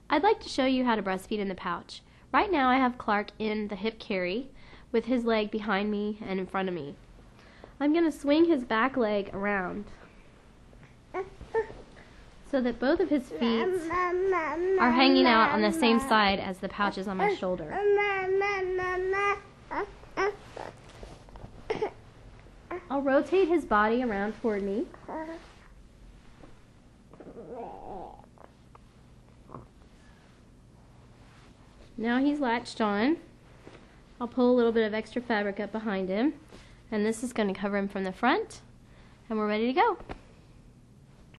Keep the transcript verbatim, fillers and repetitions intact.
I'd like to show you how to breastfeed in the pouch. Right now I have Clark in the hip carry with his leg behind me and in front of me. I'm going to swing his back leg around so that both of his feet are hanging out on the same side as the pouch is on my shoulder. I'll rotate his body around toward me. Now he's latched on. I'll pull a little bit of extra fabric up behind him, and this is going to cover him from the front, and we're ready to go.